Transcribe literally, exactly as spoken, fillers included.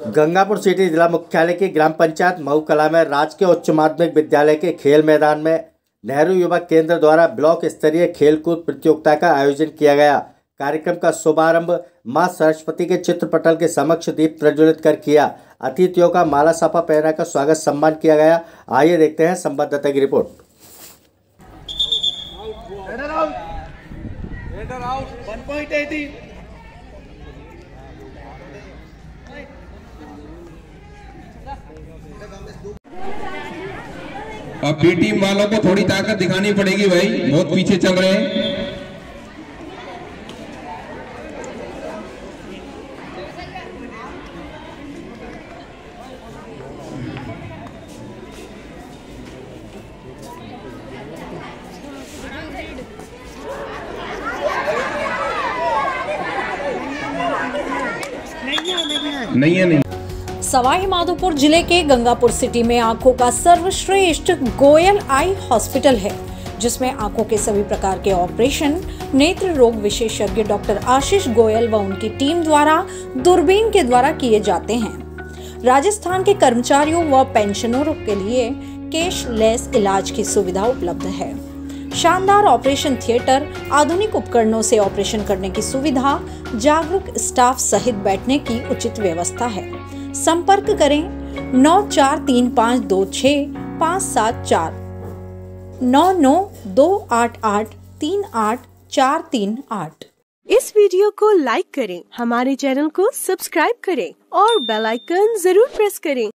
Gangapur city जिला मुख्यालय की ग्राम पंचायत महू में राजकीय उच्च माध्यमिक विद्यालय के खेल मैदान में नेहरू युवा केंद्र द्वारा ब्लॉक स्तरीय खेलकूद प्रतियोगिता का आयोजन किया गया। कार्यक्रम का शुभारंभ मां सरस्वती के चित्रपटल के समक्ष दीप प्रज्वलित कर किया। अतिथियों का माला साफा पहनाकर स्वागत सम्मान किया गया। आइए देखते हैं संवाददाता की रिपोर्ट। अब बी टीम वालों को थोड़ी ताकत दिखानी पड़ेगी भाई, बहुत पीछे चल रहे हैं। नहीं है नहीं। सवाई माधोपुर जिले के गंगापुर सिटी में आंखों का सर्वश्रेष्ठ गोयल आई हॉस्पिटल है, जिसमें आंखों के सभी प्रकार के ऑपरेशन नेत्र रोग विशेषज्ञ डॉक्टर आशीष गोयल व उनकी टीम द्वारा दूरबीन के द्वारा किए जाते हैं। राजस्थान के कर्मचारियों व पेंशनरों के लिए कैशलेस इलाज की सुविधा उपलब्ध है। शानदार ऑपरेशन थिएटर, आधुनिक उपकरणों से ऑपरेशन करने की सुविधा, जागरूक स्टाफ सहित बैठने की उचित व्यवस्था है। संपर्क करें नौ चार तीन पाँच दो छः पाँच सात चार, नौ नौ दो आठ आठ तीन आठ चार तीन आठ। इस वीडियो को लाइक करें, हमारे चैनल को सब्सक्राइब करें और बेल आइकन जरूर प्रेस करें।